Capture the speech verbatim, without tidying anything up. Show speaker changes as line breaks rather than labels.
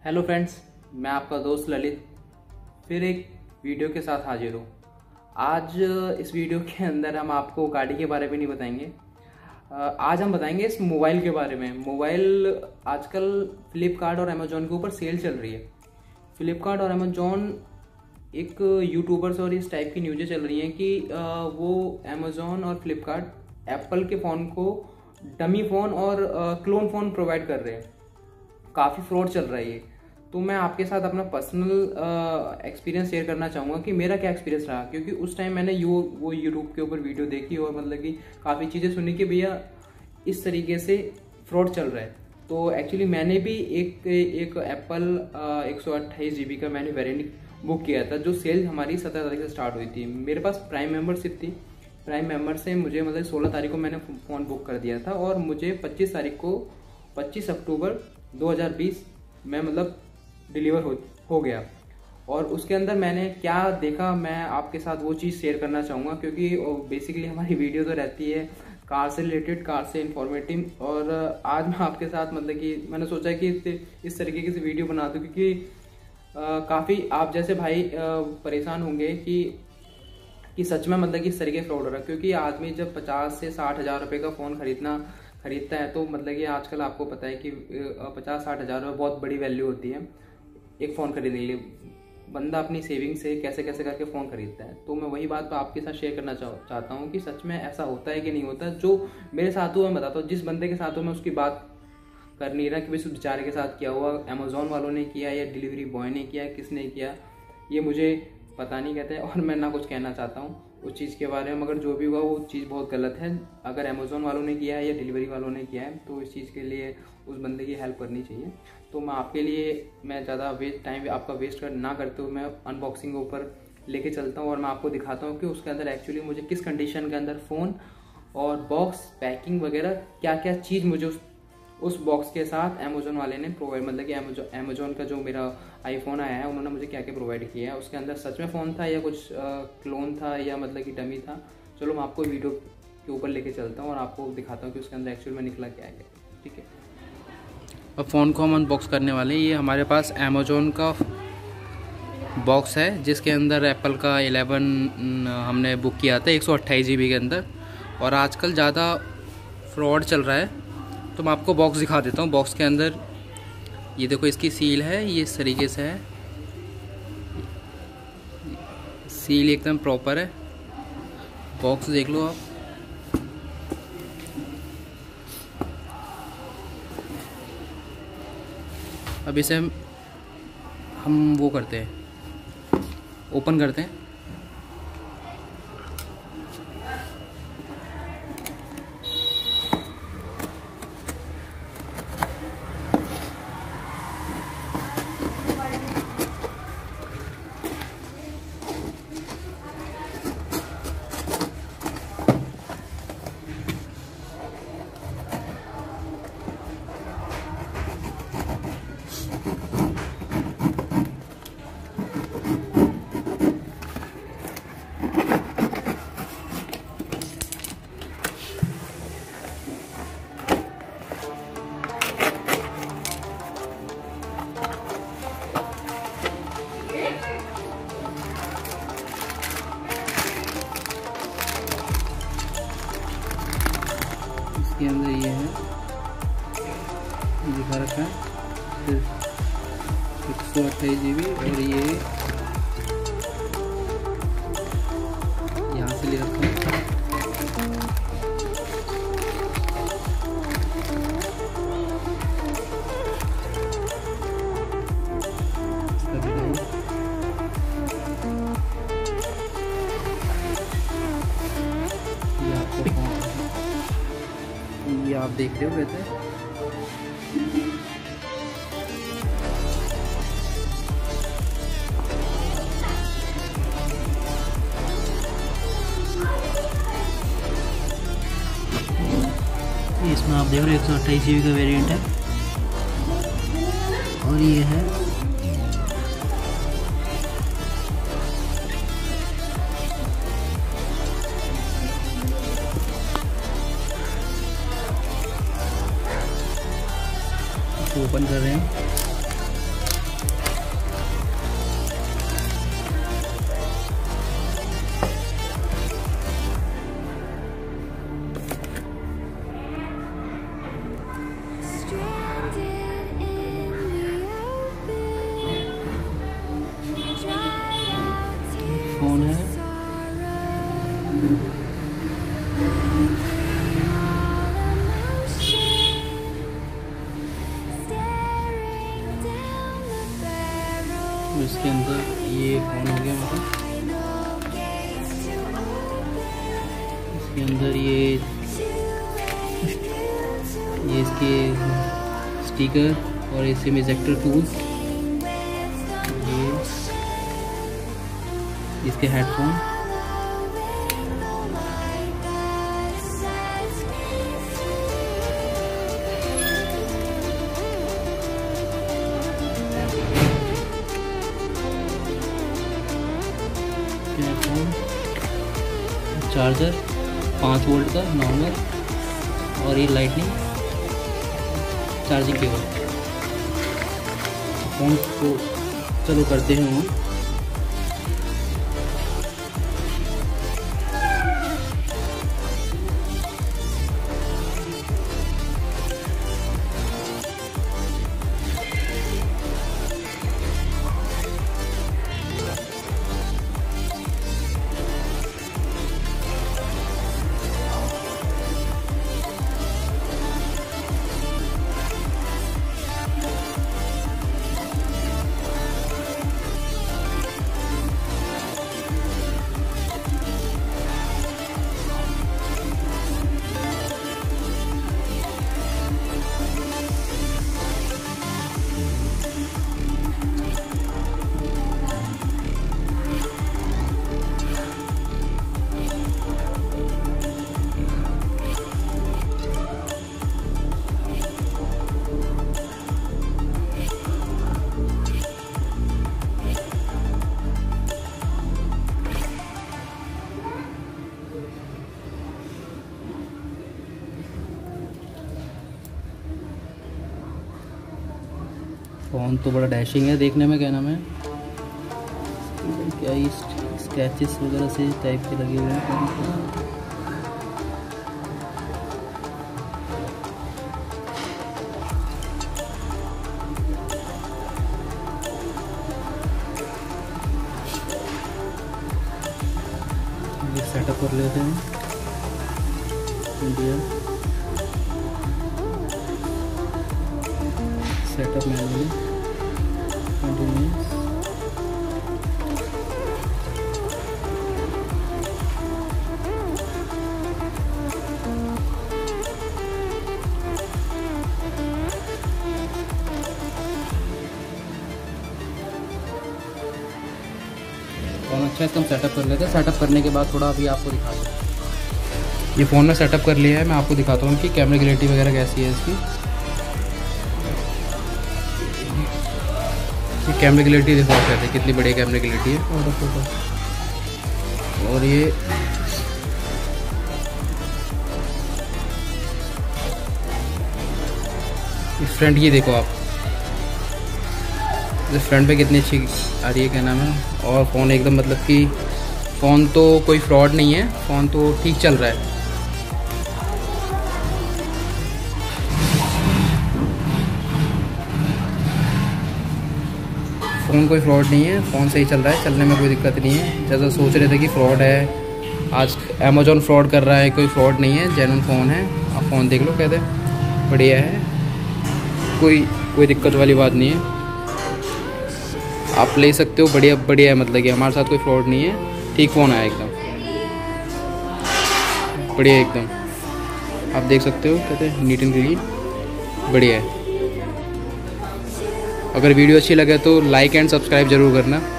Hello friends, मैं आपका दोस्त ललित फिर एक वीडियो के साथ हाजिर हूँ। आज इस वीडियो के अंदर हम आपको गाड़ी के बारे में नहीं बताएंगे। आज हम बताएंगे इस मोबाइल के बारे में। मोबाइल आजकल फ्लिपकार्ट और अमेजोन के ऊपर सेल चल रही है। फ्लिपकार्ट और अमेजोन एक यूट्यूबर्स और इस टाइप की न्यूज़ें चल रही हैं कि वो अमेजोन और फ्लिपकार्ट एप्पल के फ़ोन को डमी फ़ोन और क्लोन फ़ोन प्रोवाइड कर रहे हैं। काफ़ी फ्रॉड चल रहा है ये। तो मैं आपके साथ अपना पर्सनल एक्सपीरियंस शेयर करना चाहूँगा कि मेरा क्या एक्सपीरियंस रहा, क्योंकि उस टाइम मैंने यू वो यूट्यूब के ऊपर वीडियो देखी और मतलब कि काफ़ी चीज़ें सुनी कि भैया इस तरीके से फ्रॉड चल रहा है। तो एक्चुअली मैंने भी एक एक एप्पल एक सौ अट्ठाईस जी बी का मैंने वेरिएंट बुक किया था, जो सेल हमारी सत्रह तारीख से स्टार्ट हुई थी। मेरे पास प्राइम मेम्बरशिप थी। प्राइम मेम्बर से मुझे मतलब सोलह तारीख को मैंने फ़ोन बुक कर दिया था और मुझे पच्चीस तारीख को पच्चीस अक्टूबर दो हज़ार बीस में मतलब डिलीवर हो हो गया। और उसके अंदर मैंने क्या देखा मैं आपके साथ वो चीज़ शेयर करना चाहूँगा, क्योंकि बेसिकली हमारी वीडियो तो रहती है कार से रिलेटेड, कार से इंफॉर्मेटिव। और आज मैं आपके साथ मतलब कि मैंने सोचा कि इस तरीके की वीडियो बना दूँ, क्योंकि काफ़ी आप जैसे भाई परेशान होंगे कि कि सच में मतलब कि इस तरीके फ्रॉड हो रहा है। क्योंकि आदमी जब पचास से साठ हज़ार रुपये का फ़ोन खरीदना खरीदता है तो मतलब कि आजकल आपको पता है कि पचास साठ हज़ार रुपये बहुत बड़ी वैल्यू होती है एक फ़ोन खरीदने के लिए। बंदा अपनी सेविंग से कैसे कैसे करके फ़ोन खरीदता है। तो मैं वही बात तो आपके साथ शेयर करना चाह, चाहता हूँ कि सच में ऐसा होता है कि नहीं होता। जो मेरे साथ हुआ मैं बताता हूँ। जिस बंदे के साथ हुआ मैं उसकी बात कर नहीं रहा कि भाई उस बेचारे के साथ क्या हुआ, अमेजोन वालों ने किया या डिलीवरी बॉय ने किया, किसने किया, ये मुझे पता नहीं कहते और मैं ना कुछ कहना चाहता हूँ उस चीज़ के बारे में। मगर जो भी हुआ वो चीज़ बहुत गलत है। अगर अमेजोन वालों ने किया है या डिलीवरी वालों ने किया है तो इस चीज़ के लिए उस बंदे की हेल्प करनी चाहिए। तो मैं आपके लिए मैं ज़्यादा वेस्ट टाइम आपका वेस्ट कर ना करते हुए मैं अनबॉक्सिंग के ऊपर लेके चलता हूँ और मैं आपको दिखाता हूँ कि उसके अंदर एक्चुअली मुझे किस कंडीशन के अंदर फ़ोन और बॉक्स पैकिंग वगैरह क्या क्या चीज़ मुझे उस उस बॉक्स के साथ अमेजोन वाले ने प्रोवाइड, मतलब कि अमेजोन अमेजोन का जो मेरा आईफोन आया है उन्होंने मुझे क्या क्या प्रोवाइड किया है। उसके अंदर सच में फ़ोन था या कुछ क्लोन था या मतलब कि डमी था। चलो मैं आपको वीडियो के ऊपर लेके चलता हूँ और आपको दिखाता हूँ कि उसके अंदर एक्चुअल में निकला क्या है। ठीक है, अब फ़ोन को हम अनबॉक्स करने वाले हैं। ये हमारे पास अमेजोन का बॉक्स है जिसके अंदर एप्पल का इलेवन हमने बुक किया था एक सौ अट्ठाईस जी बी के अंदर। और आजकल ज़्यादा फ्रॉड चल रहा है तो मैं आपको बॉक्स दिखा देता हूँ। बॉक्स के अंदर ये देखो इसकी सील है, ये इस तरीके से है। सील एकदम प्रॉपर है। बॉक्स देख लो आप। अब इसे हम हम वो करते हैं, ओपन करते हैं। इसके अंदर ये है, दिखा रखा है एक सौ अट्ठाईस जी बी और ये यहाँ से ले रखा है। ये आपको ये आप देख रहे हो कहते हैं। इसमें आप देख रहे हो एक सौ अट्ठाईस जी बी का वेरिएंट है और ये है ओपन कर रहे हैं। इसके अंदर ये फ़ोन हो गया मेरा। इसके अंदर ये ये इसके स्टिकर और इसके में इजेक्टर टूल्स, ये इसके हेडफोन, चार्जर पाँच वोल्ट का नॉर्मल, और ये लाइटनिंग चार्जिंग केबल। फ़ोन को चलो करते हैं ऑन। फ़ोन तो बड़ा डैशिंग है देखने में, क्या नाम है, क्या ही स्क्रैचेस वगैरह से टाइप के लगे हुए हैं। ये सेटअप कर लेते हैं India setup manually continues. Phone अच्छा इसका हम सेटअप कर लेते हैं। सेटअप करने के बाद थोड़ा अभी आपको दिखाते हैं। ये फ़ोन में सेटअप कर लिया है, मैं आपको दिखाता हूँ कि कैमरा क्लैरिटी वगैरह कैसी है इसकी। ये कैमरा क्लैरिटी देखो आप कहते हैं कितनी बड़ी कैमरा क्लैरिटी है। और ये फ्रंट, ये देखो आप फ्रंट पे कितनी अच्छी आ रही है, क्या नाम है। और फ़ोन एकदम मतलब कि फ़ोन तो कोई फ्रॉड नहीं है, फ़ोन तो ठीक चल रहा है। फ़ोन कोई फ्रॉड नहीं है, फ़ोन सही चल रहा है, चलने में कोई दिक्कत नहीं है। जैसा सोच रहे थे कि फ्रॉड है, आज अमेज़ॉन फ्रॉड कर रहा है, कोई फ्रॉड नहीं है, जेन्युइन फ़ोन है। आप फ़ोन देख लो, कहते बढ़िया है, कोई कोई दिक्कत वाली बात नहीं है, आप ले सकते हो। बढ़िया बढ़िया है, मतलब कि हमारे साथ कोई फ्रॉड नहीं है, ठीक फ़ोन आया एकदम बढ़िया एकदम। आप देख सकते हो, कहते हैं नीट एंड क्लीन, बढ़िया है। अगर वीडियो अच्छी लगे तो लाइक एंड सब्सक्राइब ज़रूर करना।